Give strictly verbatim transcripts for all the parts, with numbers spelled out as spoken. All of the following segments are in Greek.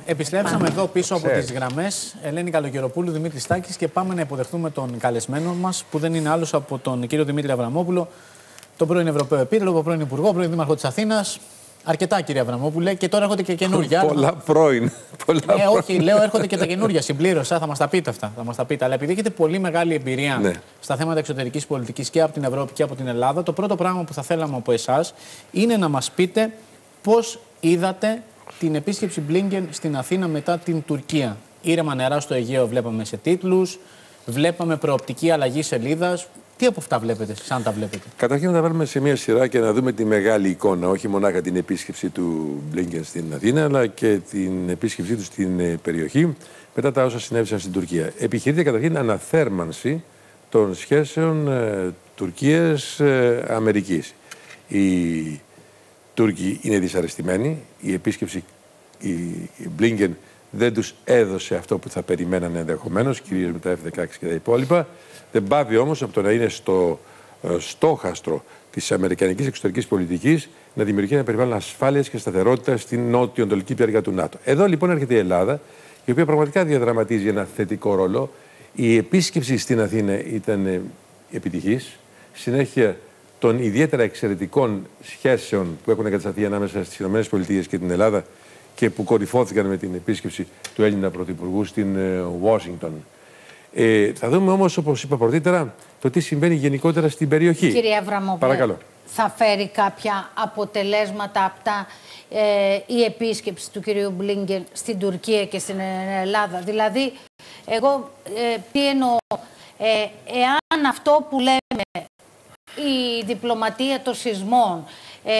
επιστρέψαμε εδώ πίσω από τις γραμμές. Ελένη Καλογεροπούλου, Δημήτρη Στάκης, και πάμε να υποδεχτούμε τον καλεσμένο μας, που δεν είναι άλλος από τον κύριο Δημήτρη Αβραμόπουλο, τον πρώην Ευρωπαίο Επίτροπο, πρώην Υπουργό, πρώην Δήμαρχο της Αθήνας. Αρκετά, κύριε Αβραμόπουλε, και τώρα έρχονται και καινούργια. Πολλά πρώην. Πολλά ε, όχι, λέω έρχονται και τα καινούργια. Συμπλήρωσα, θα μας τα πείτε αυτά. Θα μας τα πείτε. Αλλά επειδή έχετε πολύ μεγάλη εμπειρία ναι. στα θέματα εξωτερικής πολιτικής και από την Ευρώπη και από την Ελλάδα, το πρώτο πράγμα που θα θέλαμε από εσάς είναι να μας πείτε πώς είδατε την επίσκεψη Μπλίνκεν στην Αθήνα μετά την Τουρκία. Ήρεμα νερά στο Αιγαίο βλέπαμε σε τίτλους, βλέπαμε προοπτική αλλαγή σελίδας. Τι από αυτά βλέπετε, σαν τα βλέπετε? Καταρχήν να τα βάλουμε σε μια σειρά και να δούμε τη μεγάλη εικόνα, όχι μονάχα την επίσκεψη του Μπλίνκεν στην Αθήνα, αλλά και την επίσκεψή του στην περιοχή μετά τα όσα συνέβησαν στην Τουρκία. Επιχειρείται καταρχήν αναθέρμανση των σχέσεων ε, Τουρκίας-Αμερικής. Ε, οι Τούρκοι είναι δυσαρεστημένοι, η επίσκεψη η Μπλίνκεν δεν τους έδωσε αυτό που θα περιμένανε ενδεχομένως, κυρίως με τα εφ δεκαέξι και τα υπόλοιπα. Δεν πάβει όμως από το να είναι στο ε, στόχαστρο της αμερικανικής εξωτερικής πολιτικής να δημιουργεί ένα περιβάλλον ασφάλειας και σταθερότητα στην νότιο-ανατολική πλευρά του ΝΑΤΟ. Εδώ λοιπόν έρχεται η Ελλάδα, η οποία πραγματικά διαδραματίζει ένα θετικό ρόλο. Η επίσκεψη στην Αθήνα ήταν επιτυχής. Συνέχεια των ιδιαίτερα εξαιρετικών σχέσεων που έχουν εγκατασταθεί ανάμεσα στις ΗΠΑ και την Ελλάδα και που κορυφώθηκαν με την επίσκεψη του Έλληνα Πρωθυπουργού στην Ουάσιγκτον. Ε, θα δούμε όμως, όπως είπα πρωτήτερα, το τι συμβαίνει γενικότερα στην περιοχή. Κύριε Αβραμόπουλε, παρακαλώ. Θα φέρει κάποια αποτελέσματα από τα, ε, η επίσκεψη του κυρίου Μπλίνκεν στην Τουρκία και στην Ελλάδα? Δηλαδή, εγώ ε, τι εννοώ, ε, εάν αυτό που λέμε, η διπλωματία των σεισμών, ε,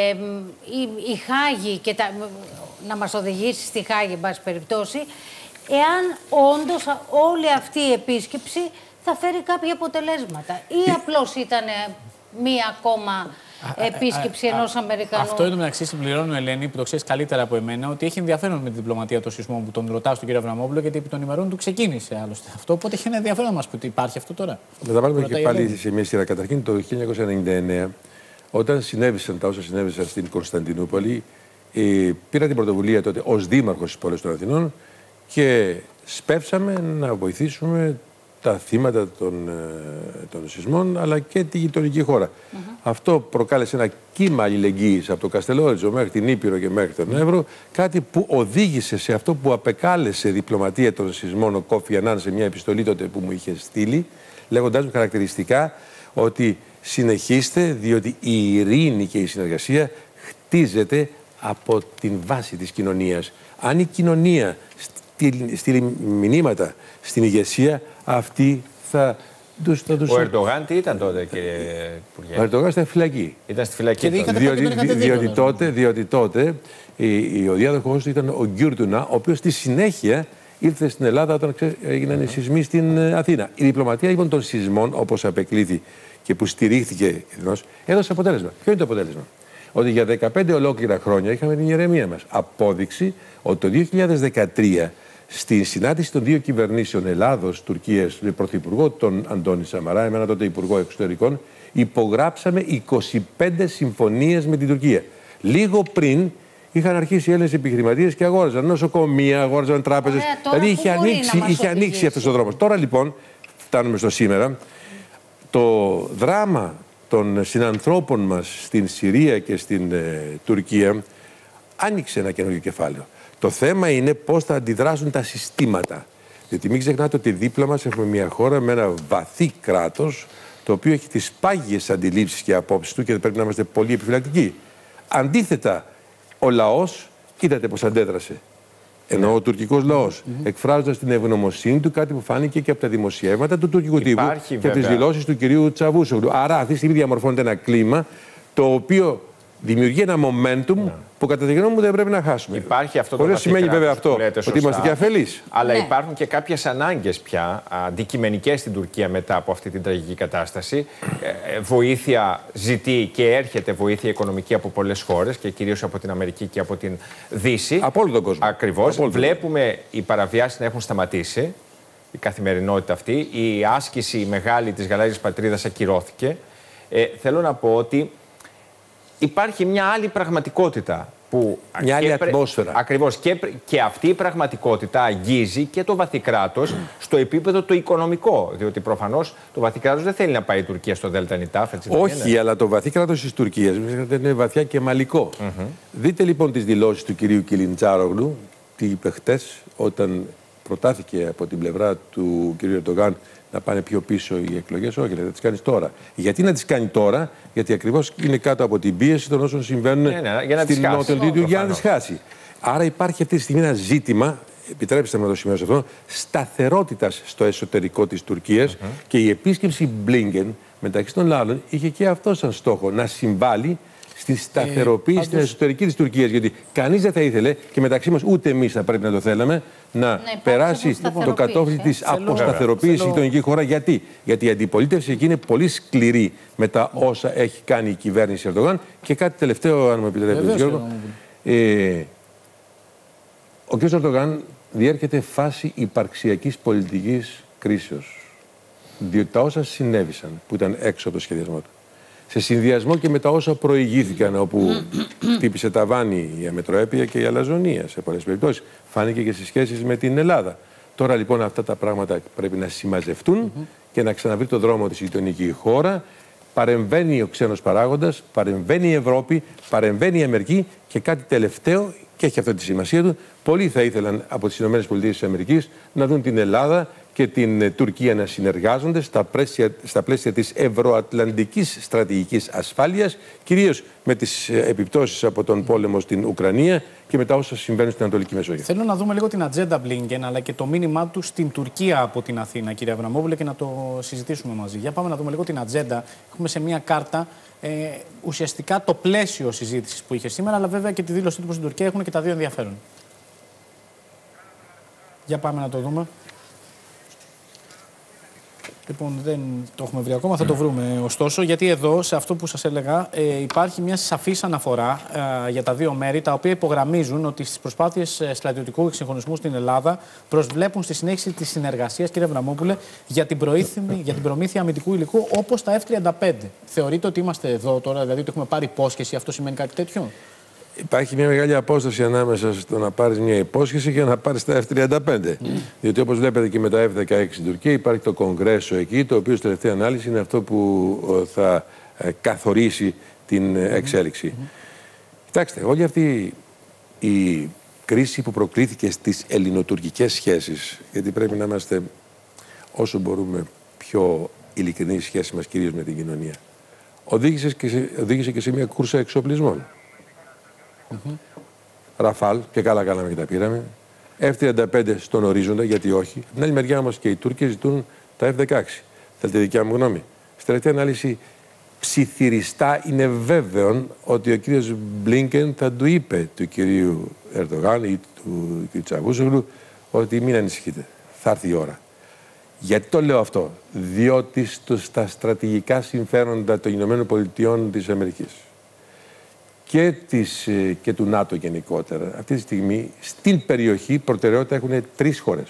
η, η Χάγη και τα, να μας οδηγήσει στη Χάγη, εν πάση περιπτώσει, εάν όντως όλη αυτή η επίσκεψη θα φέρει κάποια αποτελέσματα ή απλώς ήταν μία ακόμα επίσκεψη ενός Αμερικανού? Αυτό εντωμεταξύ συμπληρώνω, Ελένη, που το ξέρεις καλύτερα από εμένα, ότι έχει ενδιαφέρον με τη διπλωματία των σεισμών που τον ρωτάω στον κύριο Αβραμόπουλο, γιατί επί των ημερών του ξεκίνησε άλλωστε αυτό. Οπότε έχει ένα ενδιαφέρον να μας πει ότι υπάρχει αυτό τώρα. Να τα βάλουμε και πάλι σε μια σειρά. Καταρχήν το χίλια εννιακόσια ενενήντα εννέα, όταν συνέβησαν τα όσα συνέβησαν στην Κωνσταντινούπολη, ε, πήρα την πρωτοβουλία τότε ως δήμαρχος της πόλης των Αθηνών και σπεύσαμε να βοηθήσουμε τα θύματα των, των σεισμών, αλλά και τη γειτονική χώρα. Mm-hmm. Αυτό προκάλεσε ένα κύμα αλληλεγγύης από το Καστελόριζο μέχρι την Ήπειρο και μέχρι τον Εύρο, κάτι που οδήγησε σε αυτό που απεκάλεσε διπλωματία των σεισμών ο Κόφι Ανάν σε μια επιστολή τότε που μου είχε στείλει, λέγοντάς μου χαρακτηριστικά ότι συνεχίστε, διότι η ειρήνη και η συνεργασία χτίζεται από την βάση της κοινωνίας. Αν η κοινωνία στείλει μηνύματα στην ηγεσία, αυτή θα τους... Θα τους... Ο Ερντογάν τι ήταν τότε, κύριε Υπουργέ? Ο Ερντογάν ήταν φυλακή. Ήταν στη φυλακή. Διότι, διότι, διότι, τότε, διότι τότε η, ο διάδοχος του ήταν ο Γκιούρτουνα, ο οποίος στη συνέχεια ήρθε στην Ελλάδα όταν έγιναν οι σεισμοί στην Αθήνα. Η διπλωματία λοιπόν των σεισμών, όπως απεκλήθη και που στηρίχθηκε, έδωσε αποτέλεσμα. Ποιο είναι το αποτέλεσμα? Ότι για δεκαπέντε ολόκληρα χρόνια είχαμε την ηρεμία μας. Απόδειξη ότι το δύο χιλιάδες δεκατρία στη συνάντηση των δύο κυβερνήσεων Ελλάδος-Τουρκίας με πρωθυπουργό τον Αντώνη Σαμαρά, εμένα τότε υπουργό εξωτερικών, υπογράψαμε είκοσι πέντε συμφωνίες με την Τουρκία. Λίγο πριν είχαν αρχίσει οι Έλληνες επιχειρηματίες και αγόραζαν νοσοκομεία, αγόραζαν τράπεζες. Δηλαδή είχε ανοίξει, είχε ανοίξει αυτός ο δρόμος. Τώρα λοιπόν, φτάνουμε στο σήμερα, το δράμα των συνανθρώπων μας στην Συρία και στην ε, Τουρκία άνοιξε ένα καινούργιο κεφάλαιο. Το θέμα είναι πώς θα αντιδράσουν τα συστήματα. Διότι μην ξεχνάτε ότι δίπλα μας έχουμε μια χώρα με ένα βαθύ κράτος, το οποίο έχει τις πάγιες αντιλήψεις και απόψεις του και πρέπει να είμαστε πολύ επιφυλακτικοί. Αντίθετα, ο λαός, είδατε πώς αντέδρασε. Ενώ ο τουρκικός λαός, mm-hmm. εκφράζοντας την ευγνωμοσύνη του, κάτι που φάνηκε και από τα δημοσιεύματα του τουρκικού τύπου και από τις δηλώσεις του κυρίου Τσαβούσογλου. Άρα αυτή τη στιγμή διαμορφώνεται ένα κλίμα το οποίο δημιουργεί ένα momentum yeah. που κατά τη γνώμη μου δεν πρέπει να χάσουμε. Υπάρχει αυτό το Χωρίς σημαίνει βέβαια αυτό ότι είμαστε και αφελείς. Αλλά ναι. υπάρχουν και κάποιες ανάγκες πια αντικειμενικές στην Τουρκία μετά από αυτή την τραγική κατάσταση. Ε, βοήθεια ζητεί και έρχεται βοήθεια οικονομική από πολλές χώρες και κυρίως από την Αμερική και από την Δύση. Από όλο τον κόσμο. Ακριβώς. Βλέπουμε οι παραβιάσεις να έχουν σταματήσει. Η καθημερινότητα αυτή. Η άσκηση μεγάλη της γαλάζιας πατρίδας ακυρώθηκε. Ε, θέλω να πω ότι υπάρχει μια άλλη πραγματικότητα που Που μια άλλη ατμόσφαιρα. Ακριβώς. Και, και αυτή η πραγματικότητα αγγίζει και το βαθυκράτος mm. στο επίπεδο το οικονομικό. Διότι προφανώς το βαθυκράτος δεν θέλει να πάει η Τουρκία στο Δέλτα Νιτάφ. Όχι, είναι. Αλλά το βαθυκράτος της Τουρκίας είναι βαθιά και μαλικό. Mm-hmm. Δείτε λοιπόν τις δηλώσεις του κυρίου Κιλιντσάρογλου, τι είπε χτες όταν προτάθηκε από την πλευρά του κυρίου Ερντογάν να πάνε πιο πίσω οι εκλογές. Όχι, θα τις κάνεις τώρα. Γιατί να τις κάνει τώρα? Γιατί ακριβώς είναι κάτω από την πίεση των όσων συμβαίνουν ναι, ναι, στην Νότιο για να τις χάσει. Άρα υπάρχει αυτή τη στιγμή ένα ζήτημα, επιτρέψτε με να το σημειώσω αυτό, σταθερότητας στο εσωτερικό της Τουρκίας mm-hmm. και η επίσκεψη Μπλίνκεν μεταξύ των άλλων είχε και αυτό σαν στόχο να συμβάλλει στη σταθεροποίηση ε, στην εσωτερική της Τουρκίας. Γιατί κανείς δεν θα ήθελε και μεταξύ μας ούτε εμείς θα πρέπει να το θέλαμε να ναι, περάσει το κατόφλι της αποσταθεροποίησης στη γειτονική χώρα. Γιατί? Γιατί η αντιπολίτευση εκεί είναι πολύ σκληρή με τα όσα έχει κάνει η κυβέρνηση Ερντογάν. Και κάτι τελευταίο, αν μου επιτρέπετε, Γιώργο. Ε, ο κ. Ερντογάν διέρχεται φάση υπαρξιακής πολιτικής κρίσεως. Διότι τα όσα συνέβησαν, που ήταν έξω από το σχεδιασμό του, σε συνδυασμό και με τα όσα προηγήθηκαν, όπου χτύπησε ταβάνι η αμετροέπεια και η αλαζονία σε πολλές περιπτώσεις. Φάνηκε και στις σχέσεις με την Ελλάδα. Τώρα λοιπόν αυτά τα πράγματα πρέπει να συμμαζευτούν mm-hmm. και να ξαναβρει το δρόμο της γειτονική χώρα. Παρεμβαίνει ο ξένος παράγοντας, παρεμβαίνει η Ευρώπη, παρεμβαίνει η Αμερική και κάτι τελευταίο, και έχει αυτό τη σημασία του. Πολλοί θα ήθελαν από τις ΗΠΑ να δουν την Ελλάδα και την Τουρκία να συνεργάζονται στα πλαίσια, στα πλαίσια της ευρωατλαντικής στρατηγικής ασφάλειας, κυρίως με τις επιπτώσεις από τον πόλεμο στην Ουκρανία και μετά όσα συμβαίνουν στην Ανατολική Μεσόγειο. Θέλω να δούμε λίγο την ατζέντα Μπλίνκεν, αλλά και το μήνυμά του στην Τουρκία από την Αθήνα, κύριε Αβραμόπουλε, και να το συζητήσουμε μαζί. Για πάμε να δούμε λίγο την ατζέντα. Έχουμε σε μία κάρτα ε, ουσιαστικά το πλαίσιο συζήτησης που είχε σήμερα, αλλά βέβαια και τη δήλωσή του προς την Τουρκία έχουν και τα δύο ενδιαφέρον. Για πάμε να το δούμε. Λοιπόν, δεν το έχουμε βρει ακόμα, θα το βρούμε ωστόσο, γιατί εδώ, σε αυτό που σας έλεγα, ε, υπάρχει μια σαφής αναφορά ε, για τα δύο μέρη, τα οποία υπογραμμίζουν ότι στις προσπάθειες στρατιωτικού εξυγχρονισμού στην Ελλάδα προσβλέπουν στη συνέχιση της συνεργασίας, κύριε Αβραμόπουλε, για την, για την προμήθεια αμυντικού υλικού όπως τα εφ τριάντα πέντε. Θεωρείτε ότι είμαστε εδώ τώρα, δηλαδή ότι έχουμε πάρει υπόσχεση, αυτό σημαίνει κάτι τέτοιο? Υπάρχει μια μεγάλη απόσταση ανάμεσα στο να πάρεις μια υπόσχεση και να πάρεις τα εφ τριάντα πέντε. Mm. Διότι όπως βλέπετε και με τα εφ δεκαέξι στην Τουρκία υπάρχει το Κογκρέσο εκεί, το οποίο στη τελευταία ανάλυση είναι αυτό που θα καθορίσει την εξέλιξη. Mm. Κοιτάξτε, όλη αυτή η κρίση που προκλήθηκε στις ελληνοτουρκικές σχέσεις, γιατί πρέπει να είμαστε όσο μπορούμε πιο ειλικρινείς στη σχέση μας κυρίως με την κοινωνία, οδήγησε και σε, οδήγησε και σε μια κούρσα εξοπλισμών. Mm-hmm. Ραφάλ, και καλά κάναμε και τα πήραμε. εφ τριάντα πέντε στον ορίζοντα, γιατί όχι. Από την άλλη μεριά όμως και οι Τούρκοι ζητούν τα εφ δεκαέξι. Θέλετε δικιά μου γνώμη? Στη τελευταία ανάλυση, ψιθυριστά είναι βέβαιο ότι ο κύριος Μπλίνκεν θα του είπε του κυρίου Ερντογάν ή του κ. Τσαβούσογλου ότι μην ανησυχείτε, θα έρθει η ώρα. Γιατί το λέω αυτό? Διότι στα στρατηγικά συμφέροντα των Ηνωμένων Πολιτειών της Αμερικής και, της, και του ΝΑΤΟ γενικότερα, αυτή τη στιγμή στην περιοχή προτεραιότητα έχουν τρεις χώρες.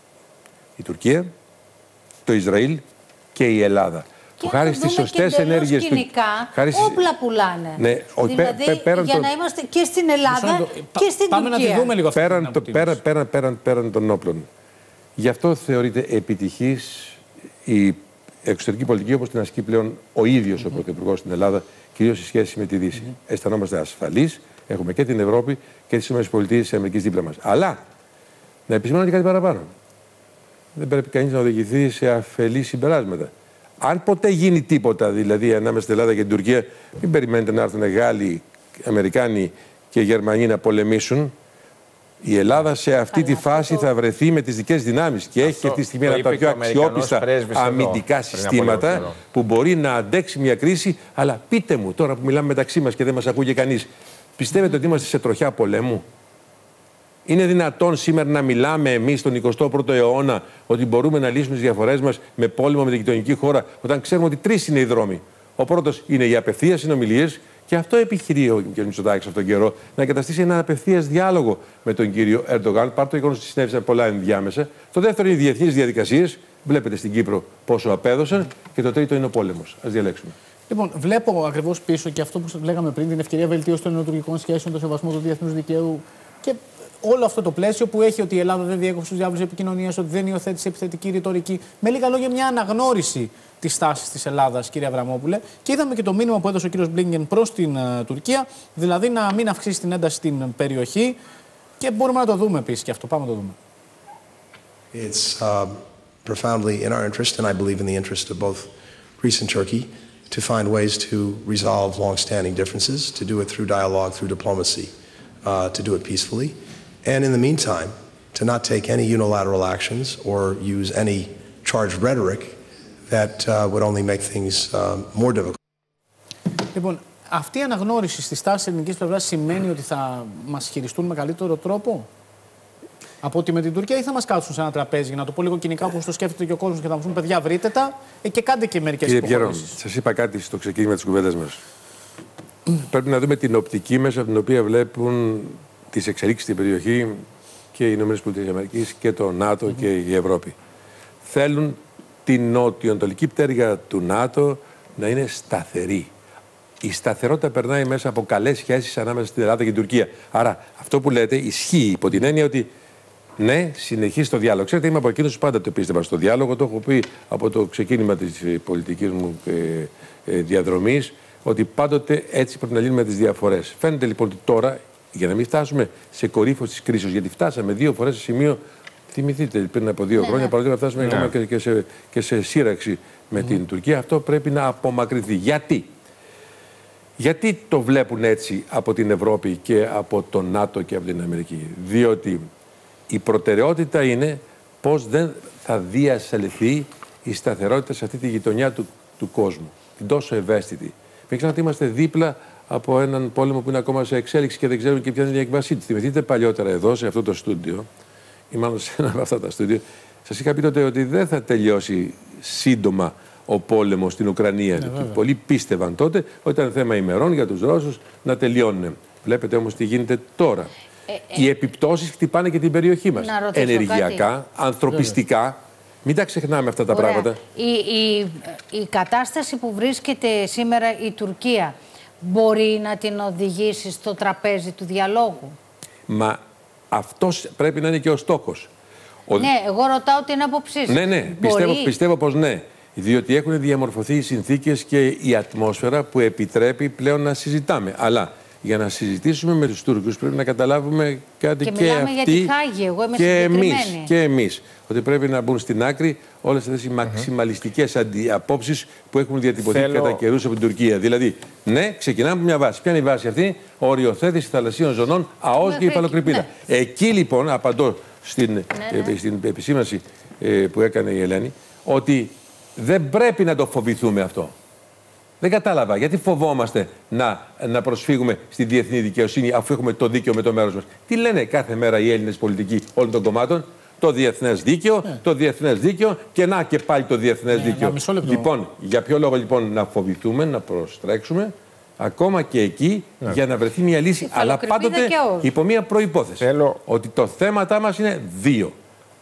Η Τουρκία, το Ισραήλ και η Ελλάδα. Και που χάρη στις σωστές ενέργειες του. Χάρη στις... όπλα πουλάνε. Ναι, δηλαδή, πέ, πέ, για το... να είμαστε και στην Ελλάδα το... και στην Πάμε Τουρκία. Να τη δούμε λίγο πέραν, το, πέραν, πέραν, πέραν, πέραν των όπλων. Γι' αυτό θεωρείται επιτυχής η εξωτερική πολιτική όπως την ασκεί πλέον ο ίδιος mm-hmm. ο Πρωθυπουργός στην Ελλάδα, κυρίως σε σχέση με τη Δύση. Mm-hmm. Αισθανόμαστε ασφαλείς, έχουμε και την Ευρώπη και τις ΗΠΑ δίπλα μας. Αλλά να επισημάνω και κάτι παραπάνω. Δεν πρέπει κανείς να οδηγηθεί σε αφελή συμπεράσματα. Αν ποτέ γίνει τίποτα, δηλαδή ανάμεσα στην Ελλάδα και την Τουρκία, μην περιμένετε να έρθουν Γάλλοι, Αμερικάνοι και Γερμανοί να πολεμήσουν. Η Ελλάδα σε αυτή τη φάση το... θα βρεθεί με τις δικές δυνάμεις και αυτό έχει αυτή τη στιγμή ένα από τα πιο αξιόπιστα αμυντικά εδώ, συστήματα που μπορεί να αντέξει μια κρίση. Αλλά πείτε μου, τώρα που μιλάμε μεταξύ μας και δεν μας ακούγε κανείς, πιστεύετε ότι είμαστε σε τροχιά πολέμου? Είναι δυνατόν σήμερα να μιλάμε εμείς στον εικοστό πρώτο αιώνα ότι μπορούμε να λύσουμε τις διαφορές μας με πόλεμο με την γειτονική χώρα, όταν ξέρουμε ότι τρεις είναι οι δρόμοι? Ο πρώτος είναι οι απευθείας συνομιλίες. Και αυτό επιχειρεί ο κ. Μητσοτάκης αυτόν τον καιρό, να εγκαταστήσει ένα απευθείας διάλογο με τον κύριο Ερντογάν, παρά το γεγονός ότι συνέβησαν πολλά ενδιάμεσα. Το δεύτερο είναι οι διεθνείς διαδικασίες. Βλέπετε στην Κύπρο πόσο απέδωσαν. Και το τρίτο είναι ο πόλεμος. Ας διαλέξουμε. Λοιπόν, βλέπω ακριβώς πίσω και αυτό που λέγαμε πριν, την ευκαιρία βελτίωση των ενωτουργικών σχέσεων, το σεβασμό του διεθνούς δικαίου και όλο αυτό το πλαίσιο που έχει ότι η Ελλάδα δεν διέκοψε τους διάβλους επικοινωνίας, ότι δεν υιοθέτησε επιθετική ρητορική. Με λίγα λόγια, μια αναγνώριση της τάσης της Ελλάδας, κύριε Αβραμόπουλε. Και είδαμε και το μήνυμα που έδωσε ο κύριος Μπλίνκεν προς την uh, Τουρκία, δηλαδή να μην αυξήσει την ένταση στην περιοχή. Και μπορούμε να το δούμε επίσης και αυτό. Πάμε να το δούμε. It's uh, profoundly in our interest, and I believe in the interest of both Greece and Turkey, to find ways to resolve long-standing differences, to do it through dialogue, through diplomacy, uh, to do it peacefully. And in the meantime, to not take any unilateral actions or use any charged rhetoric that uh, would only make things uh, more difficult. Λοιπόν, αυτή η αναγνώριση στη στάση της ελληνικής πλευράς σημαίνει ότι θα μας χειριστούν με καλύτερο τρόπο από ότι με την Τουρκία, ή θα μας κάτσουν σε ένα τραπέζι, για να το πω λίγο κοινικά όπως το σκέφτεται και ο κόσμος, και θα μου πούν: παιδιά, βρείτε τα ε, και κάντε και μερικές υποχωρήσεις. Κύριε Πιέρο, σας είπα κάτι στο ξεκίνημα της κουβέντας μας. Πρέπει να δούμε την οπτική μέσα από την οποία βλέπουν τις εξελίξεις στην περιοχή και οι ΗΠΑ και το ΝΑΤΟ mm-hmm. και η Ευρώπη. Θέλουν την νότιο-ανατολική πτέρυγα του ΝΑΤΟ να είναι σταθερή. Η σταθερότητα περνάει μέσα από καλές σχέσεις ανάμεσα στην Ελλάδα και την Τουρκία. Άρα αυτό που λέτε ισχύει υπό την έννοια ότι ναι, συνεχίζει το διάλογο. Ξέρετε, είμαι από εκείνους που πάντα το πίστευα στο διάλογο. Το έχω πει από το ξεκίνημα της πολιτικής μου ε, ε, διαδρομής, ότι πάντοτε έτσι πρέπει να λύνουμε τις διαφορές. Φαίνεται λοιπόν ότι τώρα, για να μην φτάσουμε σε κορύφωση της κρίσης, γιατί φτάσαμε δύο φορές σε σημείο, θυμηθείτε πριν από δύο ναι, χρόνια, ναι. παράδειγμα, φτάσαμε ναι. και, και, σε, και σε σύραξη με mm. την Τουρκία. Αυτό πρέπει να απομακρυνθεί. Γιατί? Γιατί το βλέπουν έτσι από την Ευρώπη και από το ΝΑΤΟ και από την Αμερική? Διότι η προτεραιότητα είναι πώς δεν θα διασαλευθεί η σταθερότητα σε αυτή τη γειτονιά του, του κόσμου. Την τόσο ευαίσθητη. Μην ξέρετε ότι είμαστε δίπλα από έναν πόλεμο που είναι ακόμα σε εξέλιξη και δεν ξέρουμε και ποια είναι η έκβασή του. Θυμηθείτε παλιότερα εδώ, σε αυτό το στούντιο, ή μάλλον σε ένα από αυτά τα στούντιο, σας είχα πει τότε ότι δεν θα τελειώσει σύντομα ο πόλεμος στην Ουκρανία. Ναι, και πολλοί πίστευαν τότε ότι ήταν θέμα ημερών για τους Ρώσους να τελειώνουν. Βλέπετε όμως τι γίνεται τώρα. Ε, ε, Οι επιπτώσεις χτυπάνε και την περιοχή μας. Ενεργειακά, κάτι. ανθρωπιστικά. Βέβαια. Μην τα ξεχνάμε αυτά τα Ωραία. πράγματα. Η, η, η κατάσταση που βρίσκεται σήμερα η Τουρκία μπορεί να την οδηγήσει στο τραπέζι του διαλόγου? Μα αυτός πρέπει να είναι και ο στόχος. Ο... Ναι, εγώ ρωτάω την άποψή σας. Ναι, ναι, πιστεύω, πιστεύω πως ναι. Διότι έχουν διαμορφωθεί οι συνθήκες και η ατμόσφαιρα που επιτρέπει πλέον να συζητάμε. Αλλά για να συζητήσουμε με τους Τούρκους πρέπει να καταλάβουμε κάτι και, και αυτοί για τη Χάγη, εγώ είμαι και εμείς, και εμείς. Ότι πρέπει να μπουν στην άκρη όλες αυτές οι mm-hmm. μαξιμαλιστικές απόψεις που έχουν διατυπωθεί Θέλω... κατά καιρούς από την Τουρκία. Δηλαδή, ναι, ξεκινάμε από μια βάση. Ποια είναι η βάση αυτή? Οριοθέτηση θαλασσίων ζωνών, ΑΟΣ και υφαλοκρηπίδα. Ναι. Εκεί λοιπόν, απαντώ στην, ναι, ναι. στην επισήμανση ε, που έκανε η Ελένη, ότι δεν πρέπει να το φοβηθούμε αυτό. Δεν κατάλαβα γιατί φοβόμαστε να, να προσφύγουμε στη διεθνή δικαιοσύνη αφού έχουμε το δίκαιο με το μέρος μας. Τι λένε κάθε μέρα οι Έλληνες πολιτικοί όλων των κομμάτων? Το διεθνές δίκαιο, yeah. το διεθνές δίκαιο και να και πάλι το διεθνές yeah, δίκαιο. Λοιπόν, για ποιο λόγο λοιπόν να φοβηθούμε, να προστρέξουμε ακόμα και εκεί yeah. για να βρεθεί μια λύση, αλλά πάντοτε υπό μια προϋπόθεση. Θέλω... Ότι το θέματα μας είναι δύο.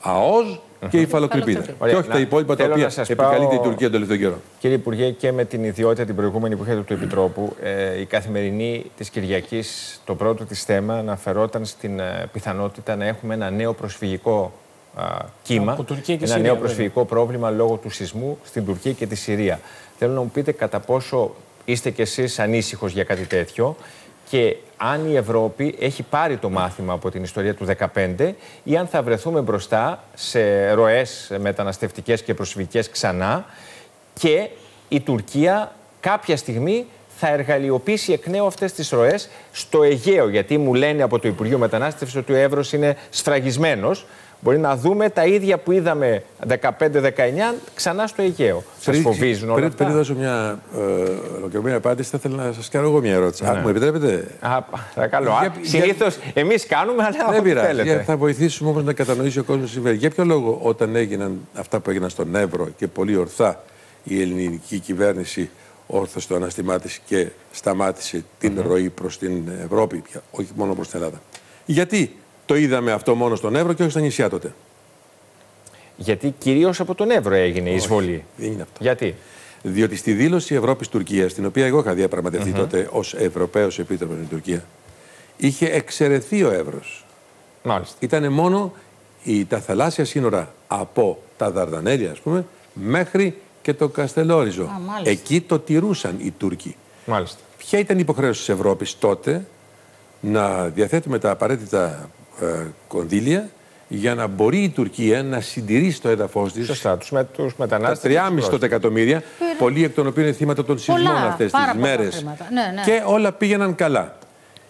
ΑΟΣ και η υφαλοκρηπίδα. Και όχι τα υπόλοιπα τα οποία επικαλείται η Τουρκία τον τελευταίο καιρό. Κύριε Υπουργέ, και με την ιδιότητα την προηγούμενη που είχατε του Επιτρόπου, ε, η καθημερινή της Κυριακής, το πρώτο της θέμα αναφερόταν στην ε, πιθανότητα να έχουμε ένα νέο προσφυγικό ε, κύμα, ένα Συρία, νέο προσφυγικό βέβαια. πρόβλημα λόγω του σεισμού στην Τουρκία και τη Συρία. Θέλω να μου πείτε κατά πόσο είστε κι εσείς ανήσυχος για κάτι τέτοιο και αν η Ευρώπη έχει πάρει το μάθημα από την ιστορία του δεκαπέντε ή αν θα βρεθούμε μπροστά σε ροές μεταναστευτικές και προσφυγικές ξανά και η Τουρκία κάποια στιγμή θα εργαλειοποιήσει εκ νέου αυτές τις ροές στο Αιγαίο. Γιατί μου λένε από το Υπουργείο Μετανάστευσης ότι ο Εύρος είναι σφραγισμένος. Μπορεί να δούμε τα ίδια που είδαμε δεκαπέντε δεκαεννιά ξανά στο Αιγαίο. Σας φοβίζουν όλα πριν, αυτά? Πριν δώσω μια ολοκληρωμένη ε, απάντηση, θα ήθελα να σας κάνω εγώ μια ερώτηση. Ναι. Α, μου επιτρέπετε? Α, παρακαλώ. Συνήθως για... εμείς κάνουμε, αλλά δεν πειράζει. Θα βοηθήσουμε όμως να κατανοήσει ο κόσμος συμβαίνει. Για ποιο λόγο όταν έγιναν αυτά που έγιναν στον Εύρο και πολύ ορθά η ελληνική κυβέρνηση όρθωσε το αναστημά της και σταμάτησε την mm-hmm. ροή προς την Ευρώπη, όχι μόνο προς την Ελλάδα? Γιατί το είδαμε αυτό μόνο στον Εύρο και όχι στα νησιά τότε? Γιατί κυρίως από τον Εύρο έγινε η εισβολή. Δεν είναι αυτό. Γιατί? Διότι στη δήλωση Ευρώπης-Τουρκίας, την οποία εγώ είχα διαπραγματευτεί mm-hmm. τότε ως Ευρωπαίος Επίτροπος στην Τουρκία, είχε εξαιρεθεί ο Εύρος. Μάλιστα. Ήτανε μόνο η, τα θαλάσσια σύνορα από τα Δαρδανέλια, ας πούμε, μέχρι και το Καστελόριζο. Α, εκεί το τηρούσαν οι Τούρκοι. Μάλιστα. Ποια ήταν η υποχρέωση της Ευρώπης τότε? Να διαθέτουμε τα απαραίτητα ε, κονδύλια για να μπορεί η Τουρκία να συντηρήσει το έδαφος της. Σωστά, τους, με, τους μετανάστες. Τα τριάμισι εκατομμύρια, πολλοί εκ των οποίων είναι θύματα των σεισμών αυτές τις μέρες. Ναι, ναι. Και όλα πήγαιναν καλά.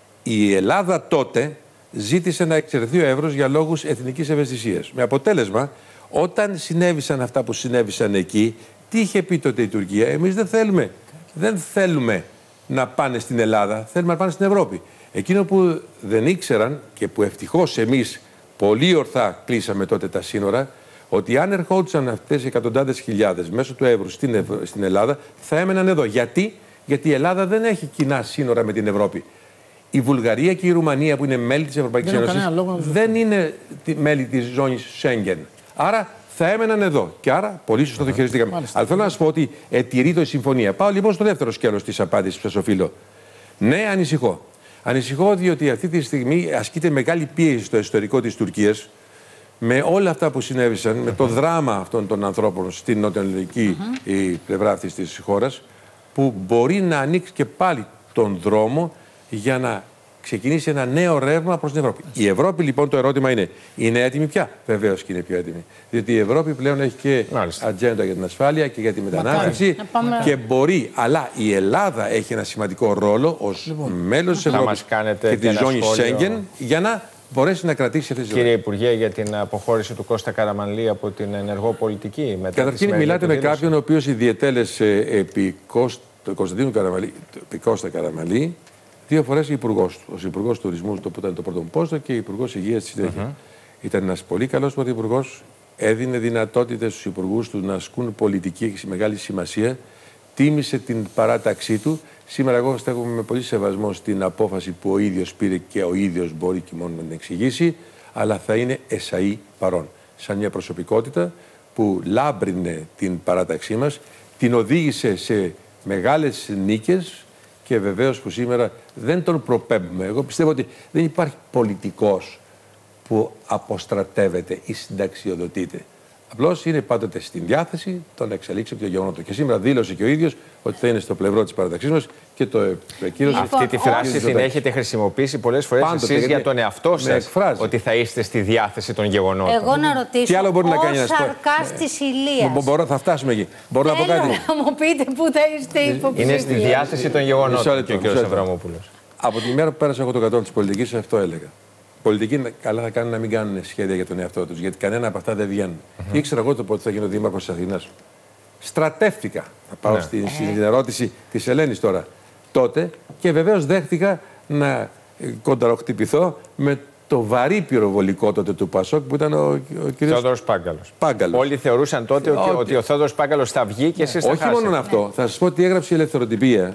Η Ελλάδα τότε ζήτησε να εξαιρεθεί ο Εύρος για λόγους εθνικής ευαισθησίας. Με αποτέλεσμα, όταν συνέβησαν αυτά που συνέβησαν εκεί, τι είχε πει τότε η Τουρκία? Εμείς δεν θέλουμε, δεν θέλουμε να πάνε στην Ελλάδα, θέλουμε να πάνε στην Ευρώπη. Εκείνο που δεν ήξεραν και που ευτυχώς εμείς πολύ ορθά κλείσαμε τότε τα σύνορα, ότι αν ερχόντουσαν αυτές οι εκατοντάδες χιλιάδες μέσω του Εύρου στην, Ευ... στην Ελλάδα, θα έμεναν εδώ. Γιατί? Γιατί η Ελλάδα δεν έχει κοινά σύνορα με την Ευρώπη. Η Βουλγαρία και η Ρουμανία, που είναι μέλη της Ευρωπαϊκής Ένωσης, δεν είναι μέλη της ζώνης Σέγγεν. Άρα θα έμεναν εδώ. Και άρα πολύ σωστά το χειριστήκαμε. Αλλά θέλω να σας πω ότι ετηρείται η συμφωνία. Πάω λοιπόν στο δεύτερο σκέλος της απάντησης που σας οφείλω. Ναι, ανησυχώ. Ανησυχώ διότι αυτή τη στιγμή ασκείται μεγάλη πίεση στο εσωτερικό της Τουρκίας με όλα αυτά που συνέβησαν, με το δράμα αυτών των ανθρώπων στην νοτιοανατολική uh-huh. πλευρά αυτής της χώρας, που μπορεί να ανοίξει και πάλι τον δρόμο για να ξεκινήσει ένα νέο ρεύμα προς την Ευρώπη. Η Ευρώπη, λοιπόν, το ερώτημα είναι, είναι έτοιμη πια? Βεβαίως και είναι πιο έτοιμη. Διότι η Ευρώπη πλέον έχει και Μάλιστα. ατζέντα για την ασφάλεια και για τη μετανάστευση και μπορεί, αλλά η Ελλάδα έχει ένα σημαντικό ρόλο ως λοιπόν, μέλος της Ευρώπης και της ζώνης Σέγγεν για να μπορέσει να κρατήσει αυτές τις Κύριε Υπουργέ, για την αποχώρηση του Κώστα Καραμανλή από την ενεργό πολιτική. Καταρχήν, μιλάτε με κάποιον ο οποίος ιδιαιτέλεσε επί Κωνσταντίνου Καραμανλή, επί Κώστα Καραμανλή, δύο φορές υπουργός του. Ως υπουργός τουρισμού, το που ήταν το πρώτο πόστο, και υπουργός υγείας στη συνέχεια. Uh-huh. Ήταν ένας πολύ καλός πρωθυπουργός, έδινε δυνατότητες στους υπουργούς του να ασκούν πολιτική, έχει μεγάλη σημασία, τίμησε την παράταξή του. Σήμερα, εγώ στέκομαι με πολύ σεβασμό στην απόφαση που ο ίδιος πήρε και ο ίδιος μπορεί και μόνο να την εξηγήσει, αλλά θα είναι εσαΐ παρόν. Σαν μια προσωπικότητα που λάμπρινε την παράταξή μας, την οδήγησε σε μεγάλες νίκες. Και βεβαίως που σήμερα δεν τον προπέμπουμε. Εγώ πιστεύω ότι δεν υπάρχει πολιτικός που αποστρατεύεται ή συνταξιοδοτείται. Απλώς είναι πάντοτε στην διάθεση των εξελίξεων και των γεγονότων. Και σήμερα δήλωσε και ο ίδιος ότι θα είναι στο πλευρό της παραταξής μας και το επικύρωσε. Αυτή τη φράση την έχετε χρησιμοποιήσει πολλές φορές πάντοτε, εσείς για τον εαυτό σας, ότι θα είστε στη διάθεση των γεγονότων. Εγώ να ρωτήσω, τι άλλο μπορεί να κάνει ένας Σαρκάς Ηλίας. Μπορώ, θα φτάσουμε εκεί. Μπορώ Θέλω να πω κάτι. να μου πείτε πού θα είστε υποψήφιοι. Είναι στη διάθεση των γεγονότων και ο κ. Avramopoulos. Από την ημέρα που πέρασα εγώ το κατώ της πολιτικής, αυτό έλεγα. Πολιτικοί καλά θα κάνουν να μην κάνουν σχέδια για τον εαυτό τους, γιατί κανένα από αυτά δεν βγαίνουν. Mm-hmm. Ήξερα εγώ το πότε θα γίνω δήμαρχος της Αθήνας. Στρατεύτηκα. Θα πάω ναι. στην, στην ερώτηση της Ελένης τώρα. Τότε και βεβαίως δέχτηκα να κονταροχτυπηθώ με το βαρύ πυροβολικό τότε του Πασόκ που ήταν ο, ο κ. Θόδωρος Πάγκαλος. Όλοι θεωρούσαν τότε ότι, ότι ο Θόδωρος Πάγκαλος θα βγει και εσείς θα χάσετε. Όχι μόνο αυτό. Ναι. Θα σας πω ότι έγραψε η Ελευθεροτυπία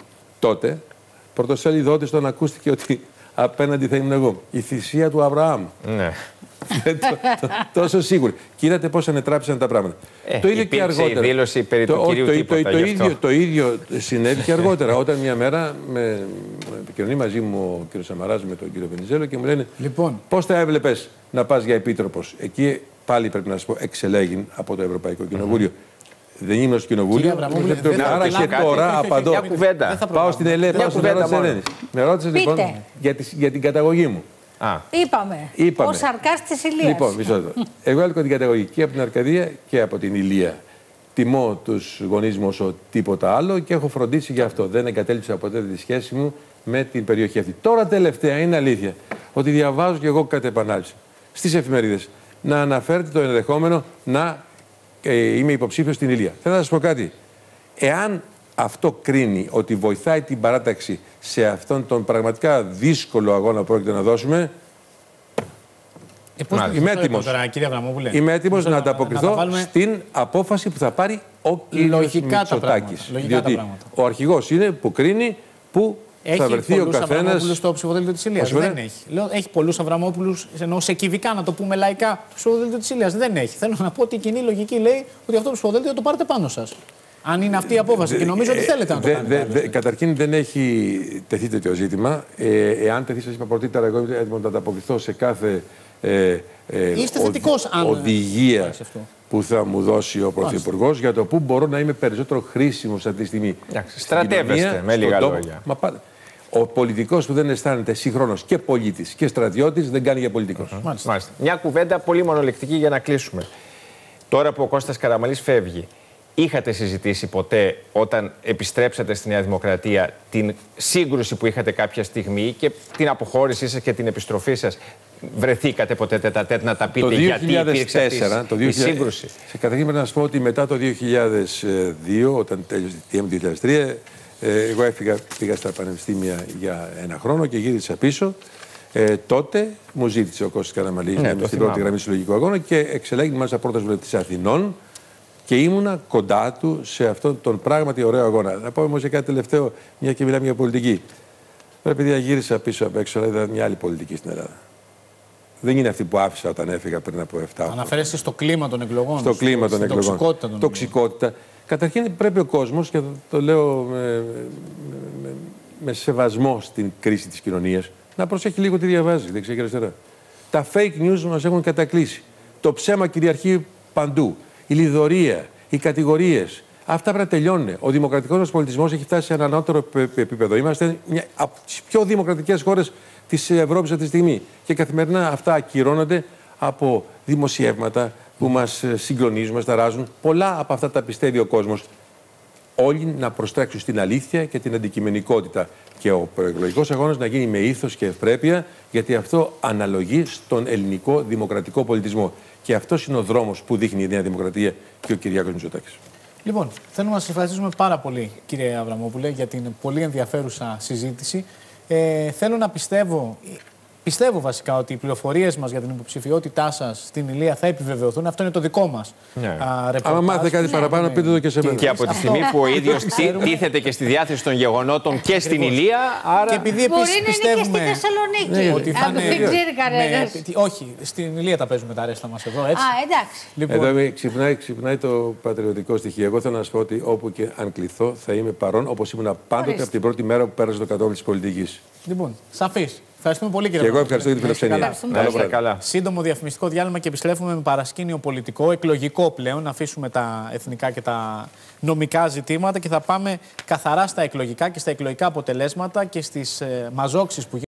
τότε. Πρωτοσέλιδό της τον ακούστηκε ότι απέναντι θα ήμουν εγώ. Η θυσία του Αβραάμ. Ναι. Τόσο σίγουροι. Και είδατε πώς ανετράπησαν τα πράγματα. Ε, το ίδιο και αργότερα. Η δήλωση περί του κυρίου τίποτα, το, ίδιο, το ίδιο συνέβη και αργότερα. Όταν μια μέρα με, με επικοινωνεί μαζί μου ο κ. Σαμαράς με τον κ. Βενιζέλο και μου λένε λοιπόν, πώς θα έβλεπες να πας για επίτροπος? Εκεί πάλι πρέπει να σας πω εξελέγην από το Ευρωπαϊκό Κοινοβούλιο. Mm-hmm. Δεν ήμουν στο Κοινοβούλιο. Άρα και τώρα απαντώ. Πάω στην Ελένη. Με ρώτησε λοιπόν για την καταγωγή μου. Α. Είπαμε. Είπαμε. Ο Σαρκάς της Ηλίας. Λοιπόν, μισό λεπτό. Εγώ έλκω την καταγωγή και από την Αρκαδία και από την Ηλία. Τιμώ τους γονείς μου όσο τίποτα άλλο και έχω φροντίσει για αυτό. Δεν εγκατέλειψα ποτέ τη σχέση μου με την περιοχή αυτή. Τώρα τελευταία είναι αλήθεια ότι διαβάζω και εγώ κατ' επανάληψη στις εφημερίδες να αναφέρεται το ενδεχόμενο να ε, είμαι υποψήφιος στην Ηλία. Θέλω να σας πω κάτι. Εάν αυτό κρίνει ότι βοηθάει την παράταξη σε αυτόν τον πραγματικά δύσκολο αγώνα που πρόκειται να δώσουμε, ε, πώς είμαι έτοιμος. Είμαι έτοιμος να, να ανταποκριθώ να βάλουμε... στην απόφαση που θα πάρει ο κύριος Μητσοτάκης. Διότι ο αρχηγός είναι που κρίνει που έχει θα βρεθεί ο καθένας. Έχει πολλούς Αβραμόπουλους στο ψηφοδέλτιο της Ηλίας. Δεν έχει. Λέω, έχει πολλούς Αβραμόπουλους, ενώ σε κυβικά να το πούμε λαϊκά, στο ψηφοδέλτιο της Ηλίας. Δεν έχει. Θέλω να πω ότι η κοινή λογική λέει ότι αυτό το ψηφοδέλτιο το πάρετε πάνω σας. Αν είναι αυτή η απόφαση, και νομίζω ότι θέλετε να το κάνετε. Καταρχήν δεν έχει τεθεί τέτοιο ζήτημα. Ε, εάν τεθεί, σας είπα πρωτήτερα, εγώ είμαι έτοιμο να ανταποκριθώ σε κάθε ε, ε, Είστε θετικός, αν... οδηγία που θα μου δώσει ο Πρωθυπουργός για το πού μπορώ να είμαι περισσότερο χρήσιμος αυτή τη στιγμή. Στρατεύεστε, με λίγα λόγια. Μα, ο πολιτικός που δεν αισθάνεται συγχρόνως και πολίτης και στρατιώτης δεν κάνει για πολιτικός. Uh-huh. Μάλιστα. Μάλιστα. Μια κουβέντα πολύ μονολεκτική για να κλείσουμε. Τώρα που ο Κώστας Καραμανλής φεύγει, είχατε συζητήσει ποτέ όταν επιστρέψατε στη Νέα Δημοκρατία την σύγκρουση που είχατε κάποια στιγμή και την αποχώρησή σας και την επιστροφή σας? Βρεθήκατε ποτέ τέτα-τέτα να τα πείτε το γιατί δύο χιλιάδες τέσσερα, υπήρξε το η σύγκρουση? Σε καταρχήν πρέπει να σας πω ότι μετά το δύο χιλιάδες δύο, όταν τέλειωσε τη δύο χιλιάδες τρία, εγώ έφυγα, πήγα στα πανεπιστήμια για ένα χρόνο και γύρισα πίσω. Ε, τότε μου ζήτησε ο Κώστας Καραμανλής να είμαι στην πρώτη γραμμή του συλλογικού αγώνα και εξελέγει μάλιστα πρώτος βουλευτής Αθηνών και ήμουνα κοντά του σε αυτόν τον πράγματι ωραίο αγώνα. Θα πω όμως για κάτι τελευταίο, μια και μιλάμε για πολιτική. Τώρα, επειδή γύρισα πίσω απ' έξω, είδα μια άλλη πολιτική στην Ελλάδα. Δεν είναι αυτή που άφησα όταν έφυγα πριν από επτά. Αναφέρεστε στο κλίμα των εκλογών. Στο κλίμα των εκλογών. Τοξικότητα. Των τοξικότητα. Καταρχήν πρέπει ο κόσμος, και το λέω με, με, με σεβασμό στην κρίση της κοινωνίας, να προσέχει λίγο τι διαβάζει, δεξιά και αριστερά. Τα fake news μας έχουν κατακλείσει. Το ψέμα κυριαρχεί παντού. Η λιδωρία, οι κατηγορίες. Αυτά πρέπει να τελειώνουν. Ο δημοκρατικός μας πολιτισμός έχει φτάσει σε ένα ανώτερο επίπεδο. Είμαστε μια από τις πιο δημοκρατικές χώρες της Ευρώπης αυτή τη στιγμή. Και καθημερινά αυτά ακυρώνονται από δημοσιεύματα που μας συγκλονίζουν, μας ταράζουν. Πολλά από αυτά τα πιστεύει ο κόσμος. Όλοι να προστρέξουν στην αλήθεια και την αντικειμενικότητα. Και ο προεκλογικός αγώνας να γίνει με ήθος και ευπρέπεια, γιατί αυτό αναλογεί στον ελληνικό δημοκρατικό πολιτισμό. Και αυτός είναι ο δρόμος που δείχνει η Νέα Δημοκρατία και ο Κυριάκος Μητσοτάκης. Λοιπόν, θέλουμε να σας ευχαριστήσουμε πάρα πολύ, κύριε Αβραμόπουλε, για την πολύ ενδιαφέρουσα συζήτηση. Ε, θέλω να πιστεύω, πιστεύω βασικά ότι οι πληροφορίες μας για την υποψηφιότητά σας στην Ηλία θα επιβεβαιωθούν. Αυτό είναι το δικό μας ναι. ρεπορτάζ. Αν μάθετε κάτι ναι, παραπάνω, ναι, πείτε το και σε μένα. Και από τη στιγμή που ο ίδιος τίθεται και στη διάθεση των γεγονότων και στην Ηλία, άρα... Και επειδή επίσης πιστεύουμε και στη Θεσσαλονίκη. Ναι, ότι θα είναι... Δεν ξέρει κανένας. Όχι, στην Ηλία τα παίζουμε τα αρέστα μας εδώ, έτσι. Α, εντάξει. Λοιπόν. Εδώ ξυπνάει, ξυπνάει το πατριωτικό στοιχείο. Εγώ θέλω να σας πω ότι όπου και αν κληθώ θα είμαι παρόν, όπως ήμουν πάντοτε από την πρώτη μέρα που πέρασε το κατόφλι της πολιτικής. Λοιπόν, σαφής. Ευχαριστούμε πολύ, κύριε. Και εγώ ευχαριστώ για την φιλοξενία. Καλά. Σύντομο διαφημιστικό διάλειμμα και επιστρέφουμε με παρασκήνιο πολιτικό, εκλογικό πλέον. Να αφήσουμε τα εθνικά και τα νομικά ζητήματα και θα πάμε καθαρά στα εκλογικά και στα εκλογικά αποτελέσματα και στις ε, μαζόξεις που